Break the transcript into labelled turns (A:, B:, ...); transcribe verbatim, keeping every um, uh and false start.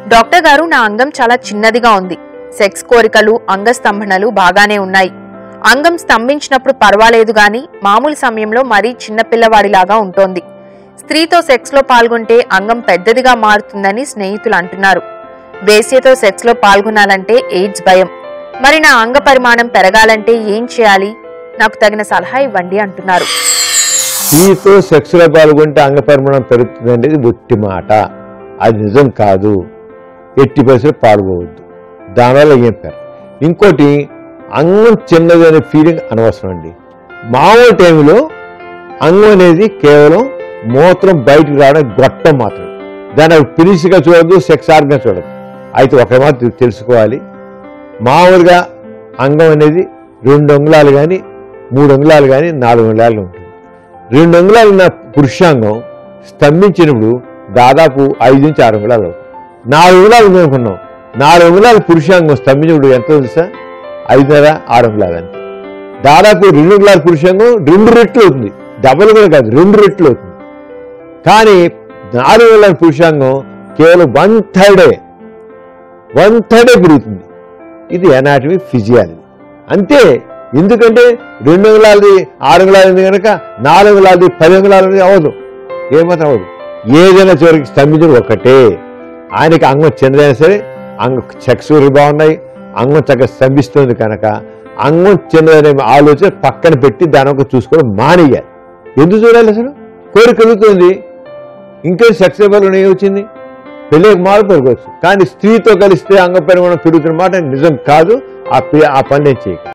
A: Doctor గారు, నా అంగం చాలా చిన్నదిగా ఉంది. సెక్స్ కోరికలు, అంగస్తంభనలు బాగానే ఉన్నాయి. అంగం స్తంభించినప్పుడు పర్వాలేదు గాని మామూలు సమయంలో మరీ చిన్నపిల్లవాడిలాగా ఉంటోంది. స్త్రీతో సెక్స్ లో పాల్గొంటే అంగం పెద్దదిగా మారుతుందని స్నేహితులు అంటున్నారు. వేశ్యతో సెక్స్ లో పాల్గొనాలంటే ఎయిడ్స్ భయం. మరి నా అంగ పరిమాణం పెరగాలంటే ఏం చేయాలి? నాకు తగిన సలహా ఇవ్వండి అంటున్నారు.
B: స్త్రీతో సెక్స్ లో పాల్గొంటే అంగ పరిమాణం పెరుగుతుంది అనేది ఒట్టి మాట. అది నిజం కాదు. ఎట్టి పరిస్థితుల్లో పాల్గొవద్దు. దానివల్ల ఏం పేరు. ఇంకోటి, అంగం చిన్నది అనే ఫీలింగ్ అనవసరం అండి. మామూలు టైంలో అంగం అనేది కేవలం మూత్రం బయటకు రావడానికి గొట్టం మాత్రం. దాన్ని పిలిసిగా చూడద్దు, సెక్స్ ఆర్గన్ చూడద్దు. అయితే ఒక మాత్రం తెలుసుకోవాలి, మామూలుగా అంగం అనేది రెండు అంగుళాలు కానీ మూడు అంగుళాలు కానీ నాలుగు అంగుళాలు ఉంటుంది. రెండు అంగుళాలు ఉన్న పురుషాంగం స్తంభించినప్పుడు దాదాపు ఐదు నుంచి ఆరు అంగుళాలు అవుతుంది. నాలుగు అంగుళాలు ఉందనుకున్నాం, నాలుగు అంగుళాలు పురుషాంగం స్తంభించినప్పుడు ఎంత తెలుసా? ఐదున్నర ఆరు అంగుళాలు అంతే. దాదాపు రెండు అంగుళాల పురుషాంగం రెండు రెట్లు అవుతుంది. డబల్ కూడా కాదు, రెండు రెట్లు అవుతుంది. కానీ నాలుగు అంగుళాల పురుషాంగం కేవలం వన్ థర్డే వన్ థర్డే పెరుగుతుంది. ఇది ఎనాటమీ ఫిజియాలజీ అంతే. ఎందుకంటే రెండు అంగుళాలది ఆరు అంగుళాలు ఉంది కనుక నాలుగు అంగుళాలది పది అంగుళాలు అవ్వదు, ఏమాత్రం అవ్వదు. ఏదైనా చివరికి స్తంభించడం ఒక్కటే. ఆయనకి అంగం చిన్నదైనా సరే అంగ సెక్స్ బాగున్నాయి, అంగం చక్కగా స్తంభిస్తుంది కనుక అంగం చిన్నదనే ఆలోచన పక్కన పెట్టి దాని ఒక చూసుకోవడం మానేయాలి. ఎందుకు చూడాలి? అసలు కోరిక కలుగుతుంది, ఇంకా సెక్స్ వల్ల ఏమొచ్చింది? పెళ్ళికి మారు పెరగవచ్చు, కానీ స్త్రీతో కలిస్తే అంగ పరిమాణం పెరుగుతున్న మాట నిజం కాదు. ఆ ఆ పని నేను చేయక